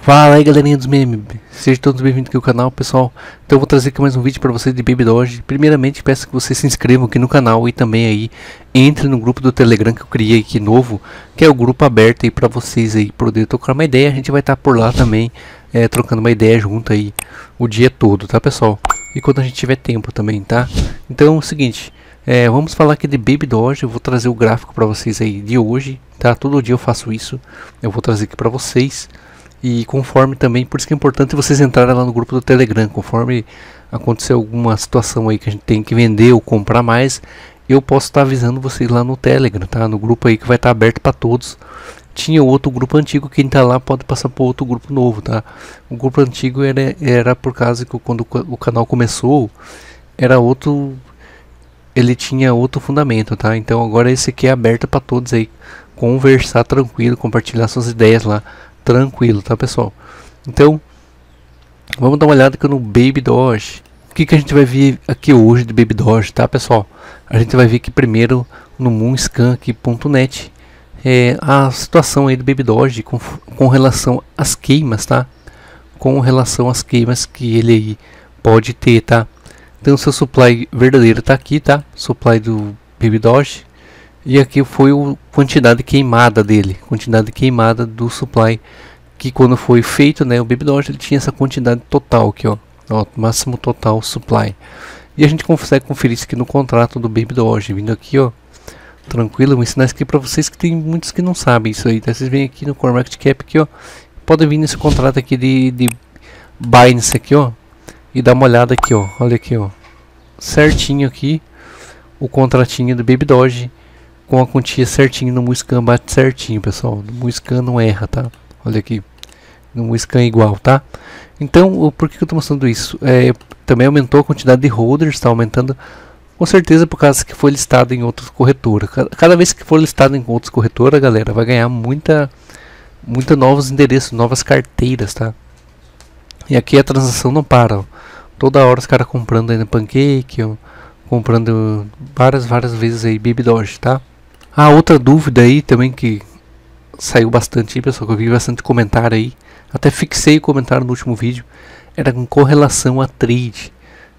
Fala aí galerinha dos memes, sejam todos bem-vindos aqui ao canal pessoal. Então eu vou trazer aqui mais um vídeo para vocês de Baby Doge. Primeiramente peço que vocês se inscrevam aqui no canal e também aí entre no grupo do Telegram que eu criei aqui novo, que é o grupo aberto aí para vocês aí poder trocar uma ideia. A gente vai estar por lá também trocando uma ideia junto aí o dia todo, tá pessoal? E quando a gente tiver tempo também, tá? Então é o seguinte, vamos falar aqui de Baby Doge. Eu vou trazer o gráfico para vocês aí de hoje, tá? Todo dia eu faço isso, eu vou trazer aqui para vocês. E conforme também, por isso que é importante vocês entrarem lá no grupo do Telegram. Conforme acontecer alguma situação aí que a gente tem que vender ou comprar mais, eu posso estar avisando vocês lá no Telegram, tá? No grupo aí que vai estar aberto para todos. Tinha outro grupo antigo, quem tá lá pode passar para outro grupo novo, tá? O grupo antigo era por causa que quando o canal começou, era outro, ele tinha outro fundamento, tá? Então agora esse aqui é aberto para todos aí, conversar tranquilo, compartilhar suas ideias lá. Tranquilo, tá pessoal? Então vamos dar uma olhada aqui no Baby Doge. O que a gente vai ver aqui hoje de Baby Doge, tá pessoal? A gente vai ver aqui primeiro no moonscan.net a situação aí do Baby Doge com relação às queimas, tá? Com relação às queimas que ele aí pode ter, tá? Então o seu supply verdadeiro tá aqui, tá? Supply do Baby Doge. E aqui foi a quantidade queimada dele, quantidade queimada do supply, que quando foi feito, né, o Baby Doge ele tinha essa quantidade total aqui, ó, máximo total supply. E a gente consegue conferir isso aqui no contrato do Baby Doge, vindo aqui, ó, tranquilo. Vou ensinar isso aqui para vocês que tem muitos que não sabem isso aí, tá? Vocês vêm aqui no CoinMarketCap aqui, ó, podem vir nesse contrato aqui de Binance aqui, ó, e dar uma olhada aqui, ó, olha aqui, ó, certinho aqui, o contratinho do Baby Doge. Com a quantia certinho no Moonscan, bate certinho pessoal, no Moonscan não erra, tá? Olha aqui, no Moonscan é igual, tá? Então, por que eu estou mostrando isso? Também aumentou a quantidade de holders, está aumentando com certeza por causa que foi listado em outras corretoras. Cada vez que for listado em outras corretoras, galera, vai ganhar muita novos endereços, novas carteiras, tá? E aqui a transação não para, ó. Toda hora os caras comprando aí no Pancake, ó, comprando várias vezes aí Baby Doge, tá? Ah, outra dúvida aí também que saiu bastante aí, pessoal, que eu vi bastante comentário aí, até fixei o comentário no último vídeo, era com relação a trade,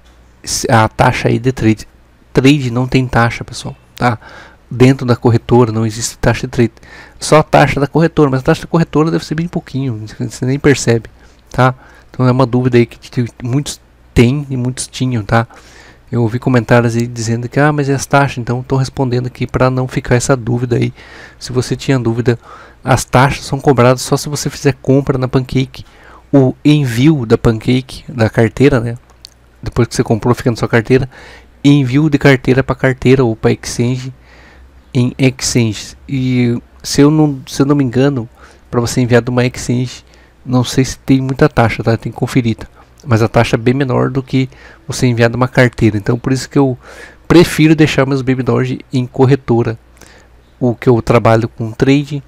a taxa aí de trade. Trade não tem taxa, pessoal, tá? Dentro da corretora não existe taxa de trade, só a taxa da corretora, mas a taxa da corretora deve ser bem pouquinho, você nem percebe, tá? Então é uma dúvida aí que muitos têm e muitos tinham, tá? Eu ouvi comentários aí dizendo que, mas é as taxas, então estou respondendo aqui para não ficar essa dúvida aí. Se você tinha dúvida, as taxas são cobradas só se você fizer compra na Pancake. O envio da Pancake, da carteira, né? Depois que você comprou, fica na sua carteira. Envio de carteira para carteira ou para exchange em exchange. E se eu não me engano, para você enviar de uma exchange, não sei se tem muita taxa, tá? Tem que conferir, tá? Mas a taxa é bem menor do que você enviar de uma carteira. Então por isso que eu prefiro deixar meus Baby Doge em corretora, o que eu trabalho com trade,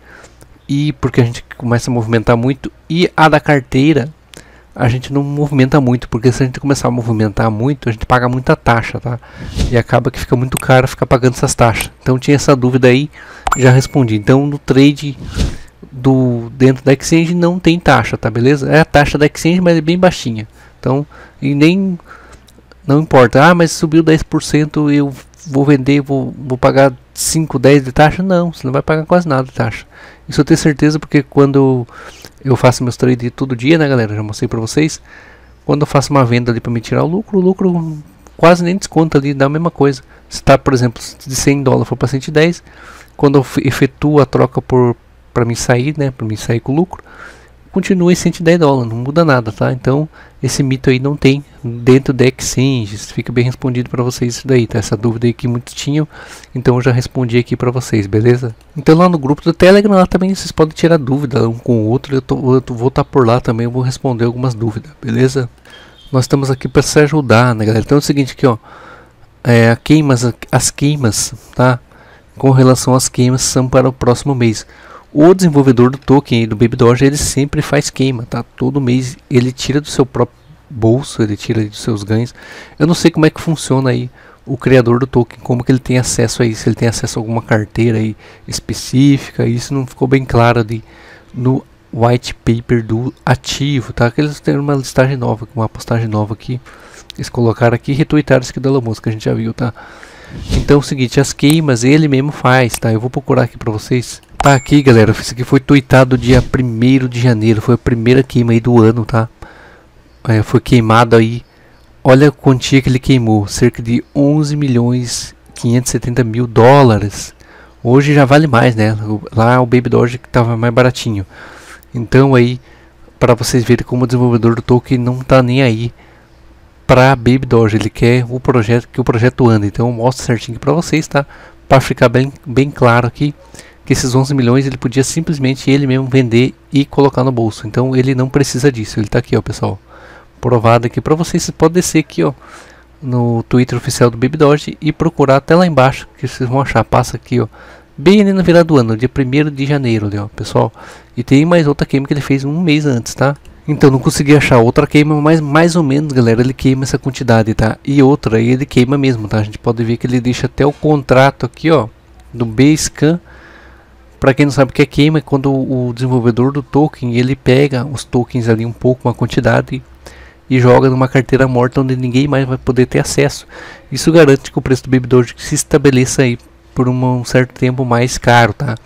e porque a gente começa a movimentar muito. E a da carteira a gente não movimenta muito, porque se a gente começar a movimentar muito, a gente paga muita taxa, tá? E acaba que fica muito caro ficar pagando essas taxas. Então tinha essa dúvida aí, já respondi. Então no trade dentro da exchange não tem taxa, tá, beleza? É a taxa da exchange, mas é bem baixinha. Então, e nem não importa, mas subiu 10%, eu vou vender, vou pagar 5, 10 de taxa? Não, você não vai pagar quase nada de taxa. Isso eu tenho certeza, porque quando eu faço meus trades todo dia, né, galera, já mostrei pra vocês, quando eu faço uma venda ali para me tirar o lucro quase nem desconta ali, dá a mesma coisa. Se tá, por exemplo, de 100 dólares for para 110, quando eu efetuo a troca para mim sair, né, para mim sair com lucro, continua em 110 dólares, não muda nada, tá? Então esse mito aí não tem dentro da exchanges. Fica bem respondido para vocês isso daí, tá? Essa dúvida aí que muitos tinham, então eu já respondi aqui para vocês, beleza? Então lá no grupo do Telegram, lá também vocês podem tirar dúvida um com o outro. Eu vou estar por lá também, eu vou responder algumas dúvidas, beleza? Nós estamos aqui para se ajudar, né, galera? Então é o seguinte aqui, ó, as queimas, tá? Com relação às queimas são para o próximo mês. O desenvolvedor do token aí, do Baby Doge, ele sempre faz queima, tá? Todo mês ele tira do seu próprio bolso, ele tira dos seus ganhos. Eu não sei como é que funciona aí o criador do token, como que ele tem acesso a isso, ele tem acesso a alguma carteira aí específica. Isso não ficou bem claro no white paper do ativo, tá? Que eles têm uma listagem nova, uma postagem nova aqui. Eles colocaram aqui e retuitaram isso aqui da Elon Musk, que a gente já viu, tá? Então é o seguinte, as queimas ele mesmo faz, tá? Eu vou procurar aqui pra vocês. Tá aqui, galera, isso aqui foi tuitado dia 1º de janeiro, foi a primeira queima aí do ano, tá? Foi queimado aí, olha a quantia que ele queimou, cerca de 11.570.000 dólares. Hoje já vale mais, né? Lá o Baby Doge que tava mais baratinho. Então aí, para vocês verem como o desenvolvedor do token não tá nem aí para Baby Doge, ele quer o projeto, que o projeto anda. Então eu mostro certinho para vocês, tá? Para ficar bem claro aqui que esses 11 milhões ele podia simplesmente ele mesmo vender e colocar no bolso. Então ele não precisa disso. Ele tá aqui, ó, pessoal, provado aqui para vocês. Você pode descer aqui, ó, no Twitter oficial do Baby Doge e procurar até lá embaixo que vocês vão achar. Passa aqui, ó, bem ali na virada do ano, dia 1º de janeiro, ali, ó, pessoal. E tem mais outra queima que ele fez um mês antes, tá? Então não consegui achar outra queima, mas mais ou menos, galera, ele queima essa quantidade, tá? E outra, aí ele queima mesmo, tá? A gente pode ver que ele deixa até o contrato aqui, ó, do Basecamp. Para quem não sabe o que é queima, é quando o desenvolvedor do token, ele pega os tokens ali um pouco, uma quantidade, e joga numa carteira morta onde ninguém mais vai poder ter acesso. Isso garante que o preço do Baby Doge se estabeleça aí por um certo tempo mais caro, tá?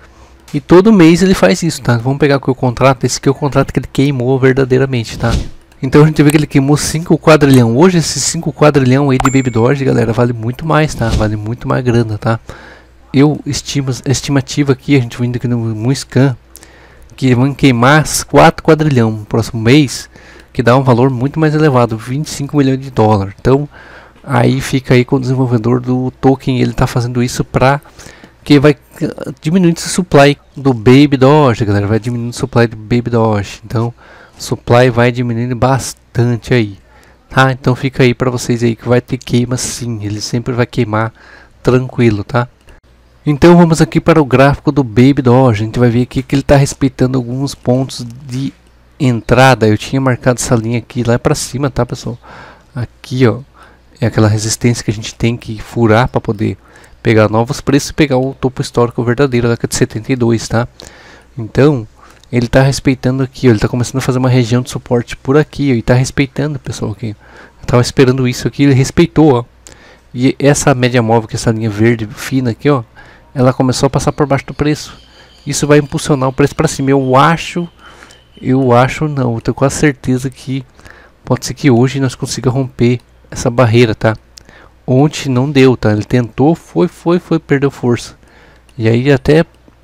E todo mês ele faz isso, tá? Vamos pegar aqui o contrato. Esse aqui é o contrato que ele queimou verdadeiramente, tá? Então a gente vê que ele queimou 5 quadrilhão. Hoje esses 5 quadrilhão aí de Baby Doge, galera, vale muito mais, tá? Vale muito mais grana, tá? Eu estimo a estimativa aqui, a gente vindo aqui no Moonscan, que vão queimar 4 quadrilhão no próximo mês, que dá um valor muito mais elevado, 25 milhões de dólares. Então aí fica aí com o desenvolvedor do token, ele tá fazendo isso para que vai diminuindo esse supply do Baby Doge, galera, vai diminuindo o supply do Baby Doge. Então o supply vai diminuindo bastante aí, tá? Então fica aí para vocês aí que vai ter queima sim, ele sempre vai queimar tranquilo, tá? Então vamos aqui para o gráfico do Baby Doge. A gente vai ver aqui que ele está respeitando alguns pontos de entrada. Eu tinha marcado essa linha aqui lá para cima, tá, pessoal? Aqui, ó, é aquela resistência que a gente tem que furar para poder pegar novos preços e pegar o topo histórico verdadeiro, que é de 72, tá? Então ele está respeitando aqui, ó, ele está começando a fazer uma região de suporte por aqui, ó, e está respeitando, pessoal, aqui. Eu estava esperando isso aqui, ele respeitou, ó. E essa média móvel, que é essa linha verde fina aqui, ó, ela começou a passar por baixo do preço. Isso vai impulsionar o preço para cima. Eu acho não, eu tenho quase certeza que pode ser que hoje nós consiga romper essa barreira, tá? Ontem não deu, tá? Ele tentou, foi, perdeu força. E aí até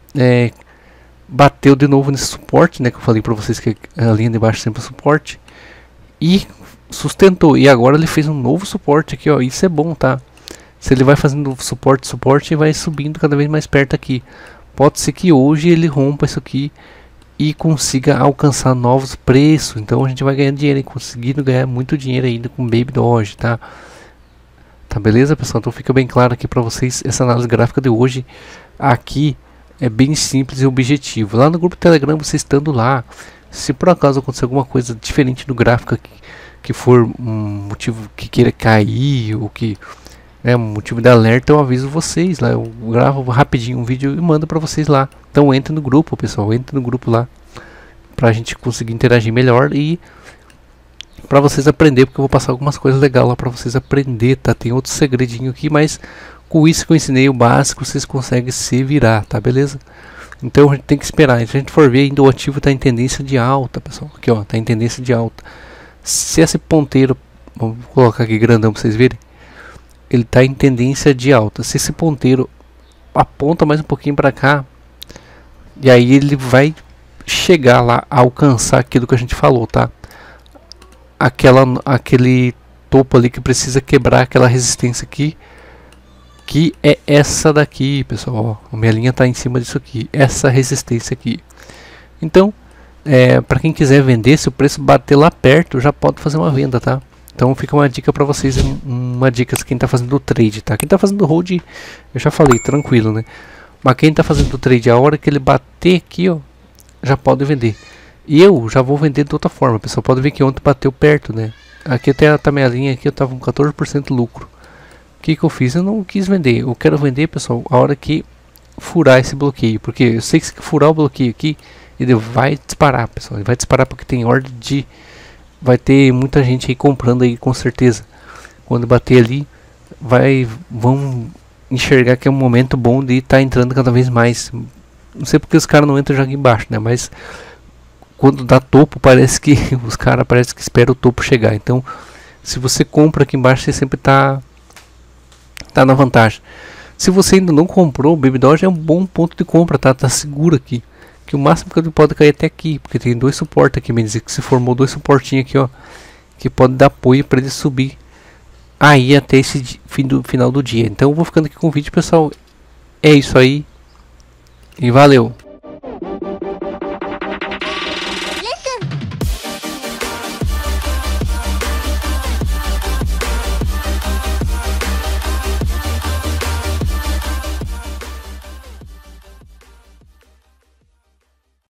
bateu de novo nesse suporte, né? Que eu falei para vocês que a linha de baixo sempre é suporte. E sustentou. E agora ele fez um novo suporte aqui, ó. Isso é bom, tá? Se ele vai fazendo suporte e vai subindo cada vez mais perto aqui. Pode ser que hoje ele rompa isso aqui e consiga alcançar novos preços. Então a gente vai ganhar dinheiro e conseguindo ganhar muito dinheiro ainda com Baby Doge, tá? Tá beleza, pessoal? Então fica bem claro aqui para vocês essa análise gráfica de hoje. Aqui é bem simples e objetivo. Lá no grupo Telegram, você estando lá, se por acaso acontecer alguma coisa diferente no gráfico que for um motivo que queira cair ou que é um motivo de alerta, eu aviso vocês lá. Eu gravo rapidinho um vídeo e mando para vocês lá. Então entre no grupo, pessoal, entre no grupo lá pra gente conseguir interagir melhor e para vocês aprender, porque eu vou passar algumas coisas legais lá para vocês aprender, tá? Tem outro segredinho aqui, mas com isso que eu ensinei o básico, vocês conseguem se virar, tá? Beleza? Então a gente tem que esperar. Se a gente for ver, ainda o ativo está em tendência de alta, pessoal. Aqui, ó, tá em tendência de alta. Se esse ponteiro, vamos colocar aqui grandão para vocês verem, ele está em tendência de alta. Se esse ponteiro aponta mais um pouquinho para cá, e aí ele vai chegar lá a alcançar aquilo que a gente falou, tá? Aquele topo ali que precisa quebrar aquela resistência aqui, que é essa daqui, pessoal. Ó, a minha linha está em cima disso aqui, essa resistência aqui. Então, para quem quiser vender, se o preço bater lá perto, já pode fazer uma venda, tá? Então fica uma dica para vocês, uma dica quem está fazendo o trade, tá? Quem está fazendo hold, eu já falei, tranquilo, né? Mas quem está fazendo o trade, a hora que ele bater aqui, ó, já pode vender. E eu já vou vender de outra forma, pessoal. Pode ver que ontem bateu perto, né? Aqui até a minha linha aqui, eu tava com 14% de lucro. O que eu fiz? Eu não quis vender. Eu quero vender, pessoal, a hora que furar esse bloqueio, porque eu sei que se furar o bloqueio aqui, ele vai disparar, pessoal. Ele vai disparar porque tem ordem de... Vai ter muita gente aí comprando aí, com certeza. Quando bater ali, vão enxergar que é um momento bom de estar entrando cada vez mais. Não sei porque os caras não entram já aqui embaixo, né? Mas quando dá topo, parece que os caras parece que esperam o topo chegar. Então, se você compra aqui embaixo, você sempre tá na vantagem. Se você ainda não comprou, o Baby Doge é um bom ponto de compra, tá? Tá seguro aqui. Que o máximo que ele pode cair até aqui, porque tem dois suportes aqui, bem dizer que se formou dois suportinhos aqui, ó, que pode dar apoio para ele subir aí até esse final do dia. Então eu vou ficando aqui com o vídeo, pessoal. É isso aí e valeu.